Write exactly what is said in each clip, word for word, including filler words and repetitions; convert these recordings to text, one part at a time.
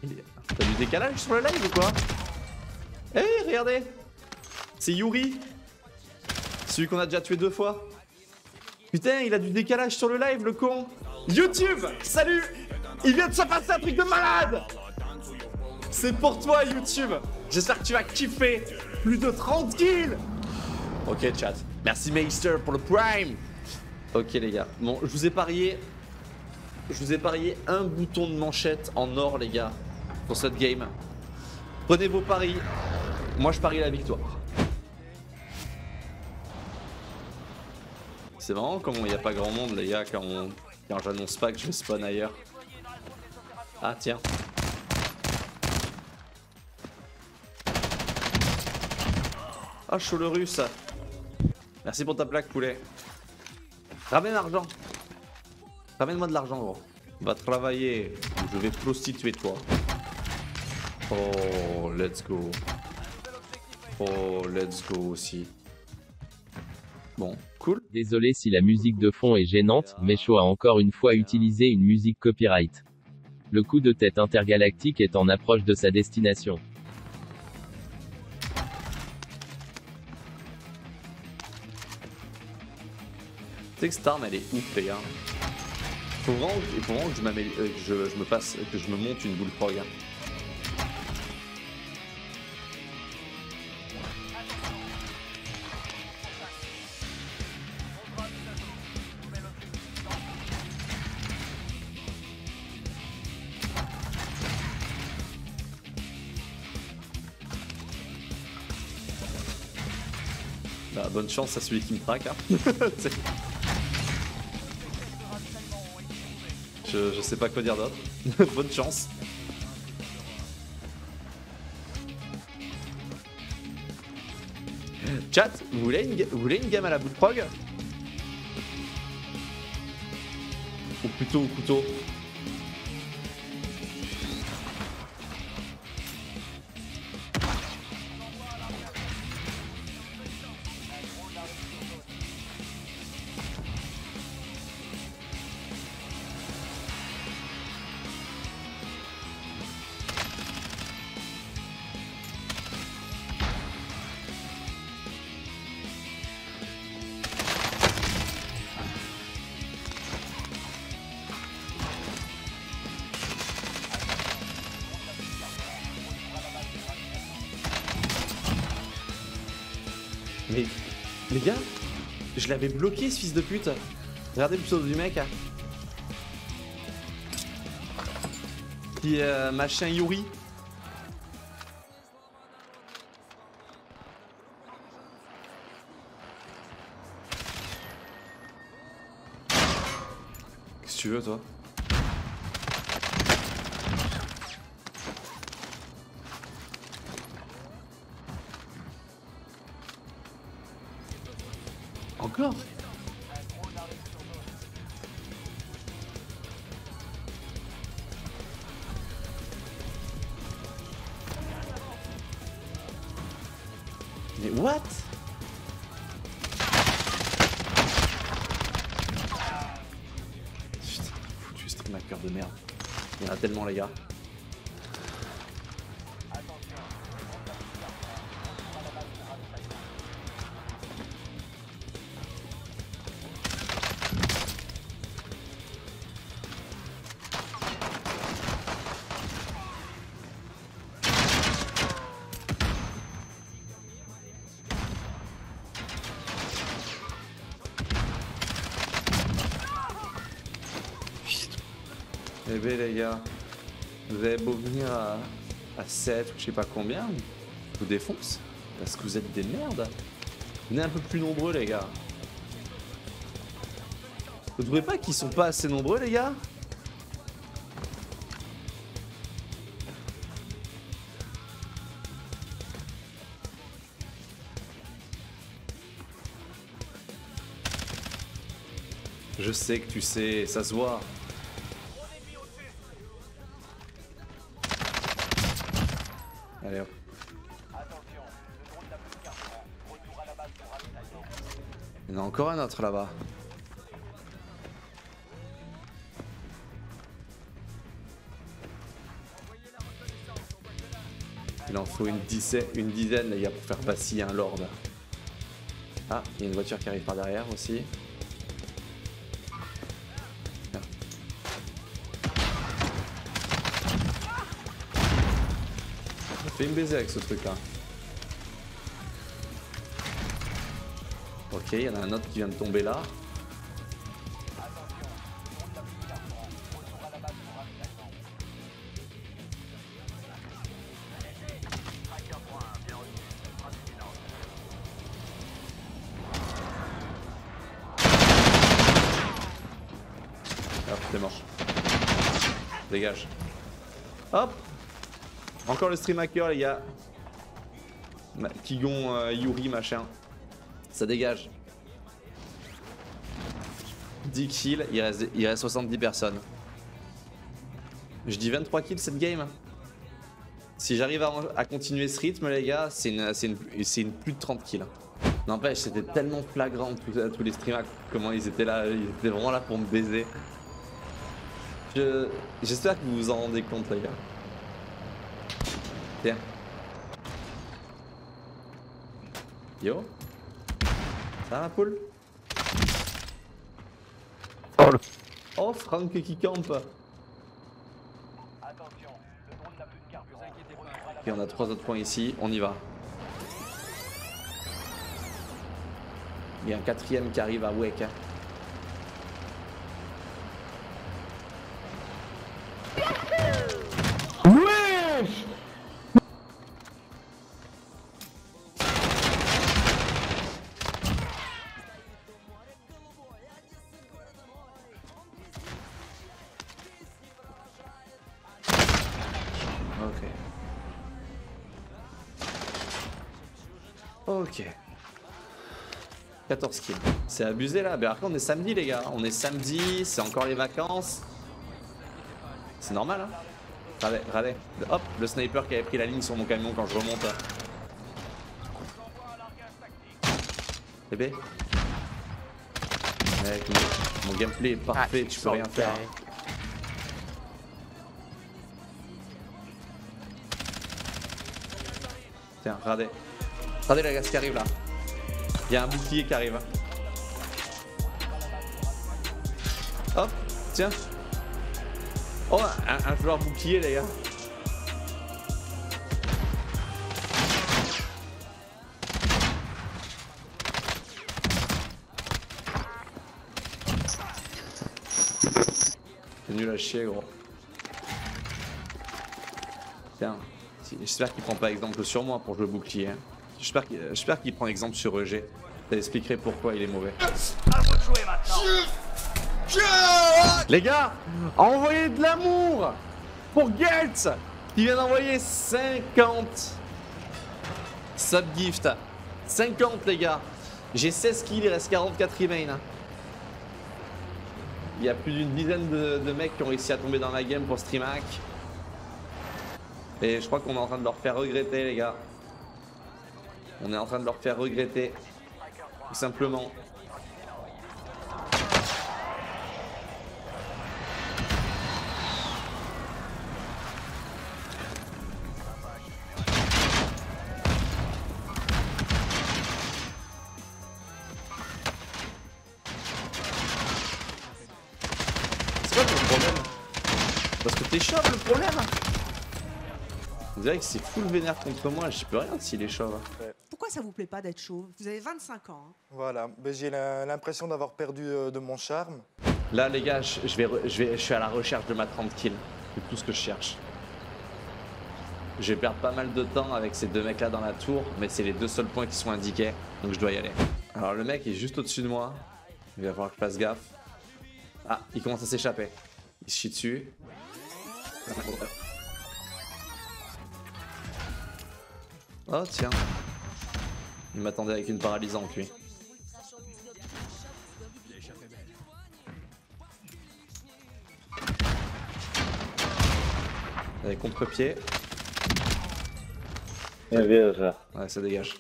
T'as du décalage sur le live ou quoi? Eh hey, regardez, c'est Yuri, celui qu'on a déjà tué deux fois. Putain, il a du décalage sur le live, le con. YouTube, salut. Il vient de se passer un truc de malade. C'est pour toi, YouTube. J'espère que tu vas kiffer. Plus de trente kills. Ok, chat. Merci, Meister, pour le prime. Ok, les gars. Bon, je vous ai parié... Je vous ai parié un bouton de manchette en or, les gars, pour cette game. Prenez vos paris. Moi, je parie la victoire. C'est marrant comment il n'y a pas grand monde, les gars, quand, on... quand j'annonce pas que je spawn ailleurs. Ah, tiens. Ah, chaud le russe. Merci pour ta plaque, poulet. Ramène l'argent. Ramène-moi de l'argent, gros. Va travailler. Je vais prostituer toi. Oh, let's go. Oh, let's go aussi. Bon, cool. Désolé si la musique de fond est gênante, Mecho a encore une fois utilisé une musique copyright. Le coup de tête intergalactique est en approche de sa destination. Tu sais que cette arme elle est ouf, les gars. Faut vraiment, faut vraiment que, je, euh, que je, je me passe, que je me monte une bullfrog. Hein. Bah, bonne chance à celui qui me traque. Hein. je, je sais pas quoi dire d'autre. Bonne chance. Chat, vous voulez une, vous voulez une game à la bullfrog? Ou plutôt au couteau? Mais les gars, je l'avais bloqué ce fils de pute. Regardez le pseudo du mec. Hein. Qui euh, machin Yuri. Qu'est-ce que tu veux toi? Encore? Mais what? Putain, foutu stream hacker de merde. Il y en a tellement, les gars. Eh ben les gars, vous avez beau venir à, à sept ou je sais pas combien, je vous défonce, parce que vous êtes des merdes. Venez un peu plus nombreux les gars. Vous trouvez pas qu'ils sont pas assez nombreux les gars? Je sais que tu sais, ça se voit. Allez hop. Il y en a encore un autre là-bas. Il en faut une dizaine, une dizaine les gars pour faire vaciller un lord. Ah, il y a une voiture qui arrive par derrière aussi. Tiens. On fait une baiser avec ce truc là. Ok, il y en a un autre qui vient de tomber là. Hop, t'es mort. Dégage. Hop. Encore le stream hacker les gars. Kigon, euh, Yuri, machin. Ça dégage. dix kills, il reste, il reste soixante-dix personnes. Je dis vingt-trois kills cette game. Si j'arrive à, à continuer ce rythme les gars, c'est une, une, une plus de trente kills. N'empêche, c'était tellement flagrant tous, tous les streamers, comment ils étaient là, ils étaient vraiment là pour me baiser. J'espère que vous vous en rendez compte les gars. Tiens. Yo. Ça va ma poule? Oh, le... oh Franck qui campe. Et on a trois autres points ici, on y va. Il y a un quatrième qui arrive à Wake. Hein. Wesh! Ok. quatorze kills. C'est abusé là. Mais après on est samedi les gars. On est samedi, c'est encore les vacances. C'est normal hein. Regardez, regardez. Hop, le sniper qui avait pris la ligne sur mon camion quand je remonte. Bébé. Mec, mon, mon gameplay est parfait, ah, tu peux rien faire. Tiens, regardez. Regardez la gaz qui arrive là. Il y a un bouclier qui arrive. Hop, tiens. Oh, un, un joueur bouclier les gars. C'est nul à chier gros. Tiens, j'espère qu'il prend pas exemple sur moi pour jouer bouclier. Hein. J'espère qu'il qu'il prend exemple sur E G. Ça expliquerait pourquoi il est mauvais. À vous de jouer maintenant. Les gars, envoyez de l'amour pour Geltz qui vient d'envoyer cinquante subgift. cinquante les gars. J'ai seize kills, il reste quarante-quatre remains. Il y a plus d'une dizaine de, de mecs qui ont réussi à tomber dans la game pour StreamHack. Et je crois qu'on est en train de leur faire regretter les gars. On est en train de leur faire regretter. Tout simplement. C'est quoi ton problème? Parce que t'es chauve le problème? Vous savez que c'est full vénère contre moi, je peux rien s'il est chauve. Ouais. Pourquoi ça vous plaît pas d'être chauve? Vous avez vingt-cinq ans. Hein. Voilà, ben, j'ai l'impression d'avoir perdu euh, de mon charme. Là les gars, je, je, vais, je, vais, je suis à la recherche de ma trente kills. C'est tout ce que je cherche. Je vais perdre pas mal de temps avec ces deux mecs là dans la tour, mais c'est les deux seuls points qui sont indiqués, donc je dois y aller. Alors le mec est juste au-dessus de moi, il va falloir que je fasse gaffe. Ah, il commence à s'échapper. Il se chie dessus. Oh tiens. Il m'attendait avec une paralysante lui. Allez, contre-pied. Ouais, ça dégage.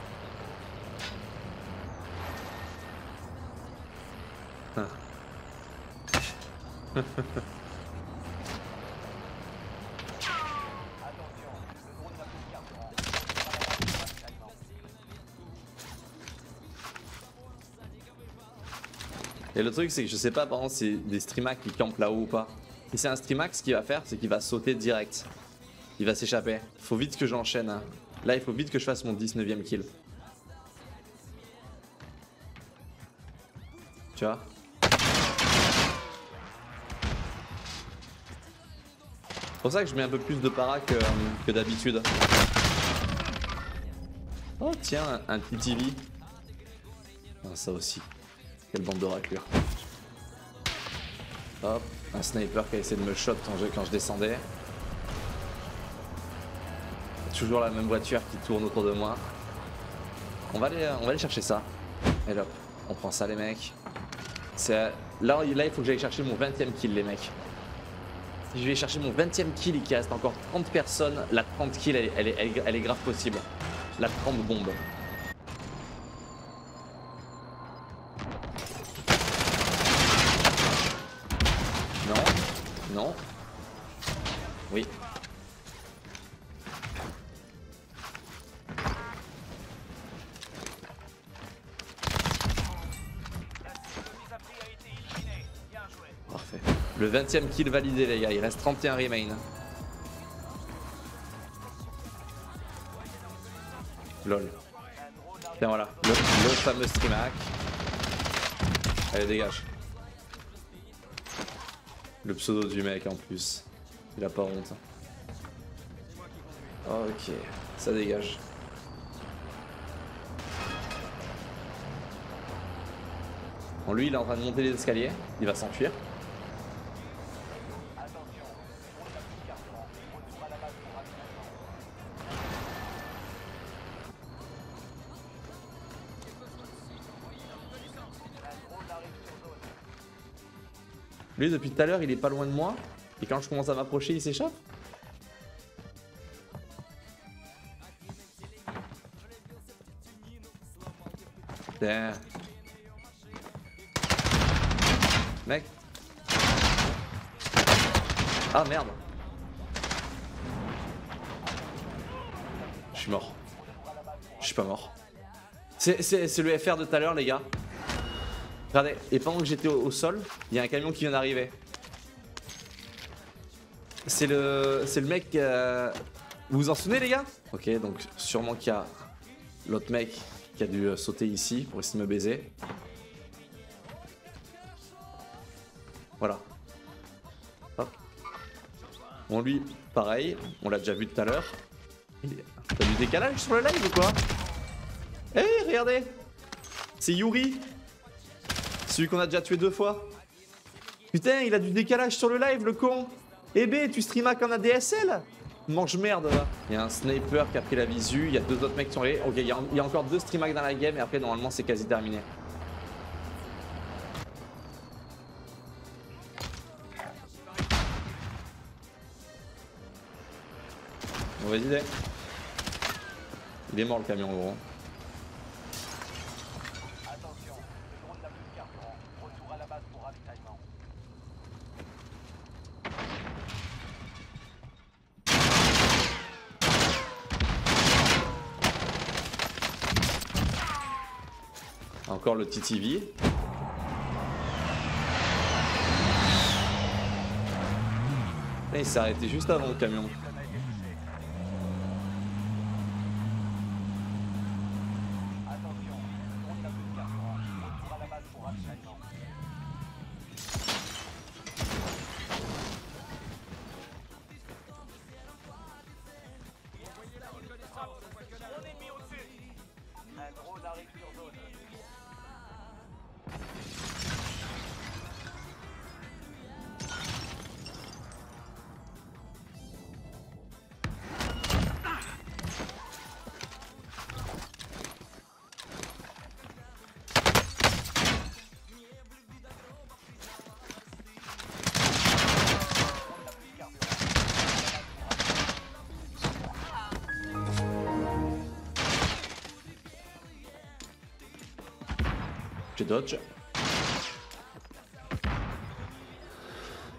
Ah. Et le truc c'est que je sais pas par exemple si c'est des streamhacks qui campent là-haut ou pas. Si c'est un streamhack, ce qu'il va faire c'est qu'il va sauter direct. Il va s'échapper. Faut vite que j'enchaîne. Hein. Là il faut vite que je fasse mon dix-neuvième kill. Tu vois? C'est pour ça que je mets un peu plus de para que, que d'habitude. Oh tiens, un T T V. Ah, ça aussi. Quelle bande de raclures. Hop, un sniper qui a essayé de me shot quand je, quand je descendais. Toujours la même voiture qui tourne autour de moi. On va aller, on va aller chercher ça. Et hop, on prend ça les mecs. Là, là il faut que j'aille chercher mon vingtième kill les mecs. Si je vais chercher mon vingtième kill et qu'il reste encore trente personnes, la trente kills elle, elle, elle, elle est grave possible. La trente bombe. Non. Non. Oui. Parfait. Le vingtième kill validé les gars, il reste trente et un remain. Lol. Tiens voilà, le, le fameux streamhack. Allez dégage. Le pseudo du mec en plus. Il a pas honte. Ok, ça dégage. Bon lui il est en train de monter les escaliers, il va s'enfuir. Lui depuis tout à l'heure il est pas loin de moi et quand je commence à m'approcher il s'échappe. Putain. Mec. Ah merde. Je suis mort. Je suis pas mort. C'est le F R de tout à l'heure les gars. Regardez, et pendant que j'étais au, au sol, il y a un camion qui vient d'arriver. C'est le, c'est le mec. Euh... Vous vous en souvenez les gars? Ok, donc sûrement qu'il y a l'autre mec qui a dû euh, sauter ici pour essayer de me baiser. Voilà. Hop. Bon lui, pareil, on l'a déjà vu tout à l'heure. T'as du décalage sur le live ou quoi? Eh hey, regardez, c'est Yuri. Celui qu'on a déjà tué deux fois. Putain, il a du décalage sur le live, le con. Eh bé, tu streamas en A D S L? Mange merde là. Il y a un sniper qui a pris la visu, il y a deux autres mecs qui sont allés. Ok, il y, a, il y a encore deux streamhacks dans la game et après normalement c'est quasi terminé. Mauvaise idée. Il est mort le camion gros. Encore le T T V. Là, il s'est arrêté juste avant le camion. J'ai dodge.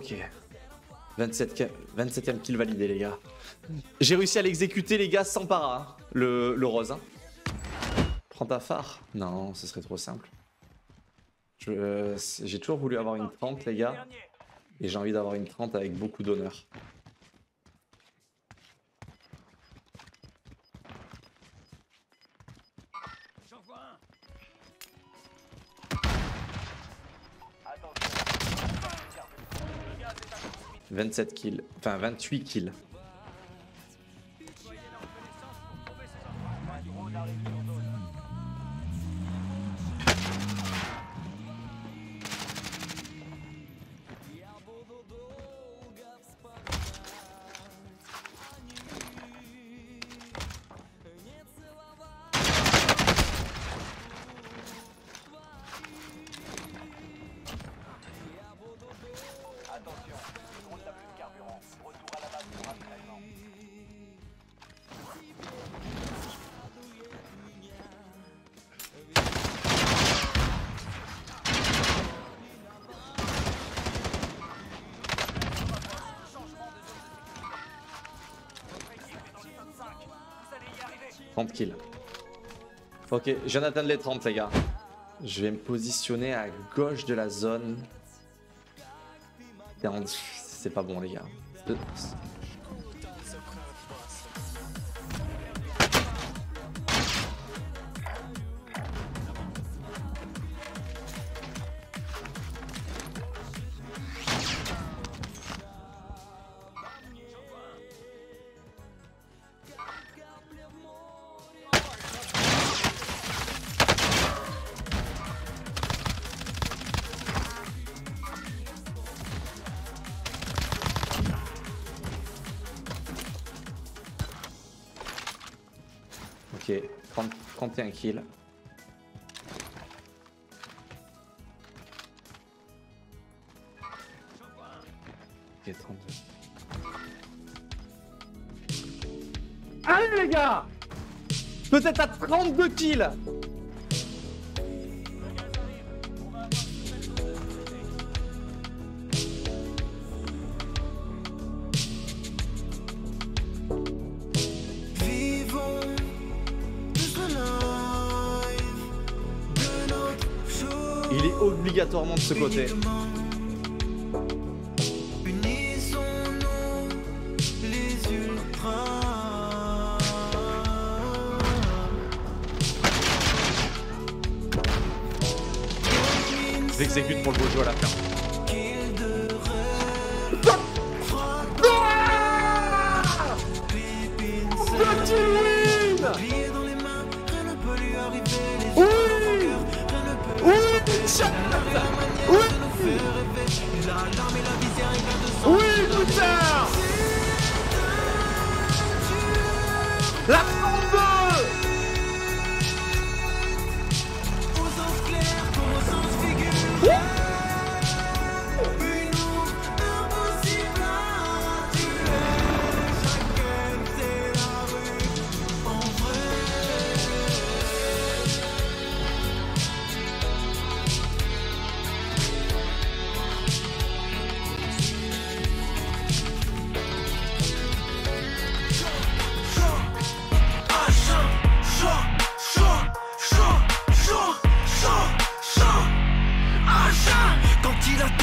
Ok. vingt-septième kill validé, les gars. J'ai réussi à l'exécuter, les gars, sans para. Hein. Le, le rose. Hein. Prends ta phare. Non, ce serait trop simple. Euh, j'ai toujours voulu avoir une trente, les gars. Et j'ai envie d'avoir une trente avec beaucoup d'honneur. vingt-sept kills. Enfin, vingt-huit kills. trente kills. Ok, je viens d'atteindre les trente, les gars. Je vais me positionner à gauche de la zone. C'est pas bon, les gars. Ok, trente, trente et un kills. Ok, trente-deux. Allez les gars! Peut-être à trente-deux kills! Il est obligatoirement de ce côté. Unissons-nous les ultras. J'exécute pour le beau jeu à la fin. Oui, putain! La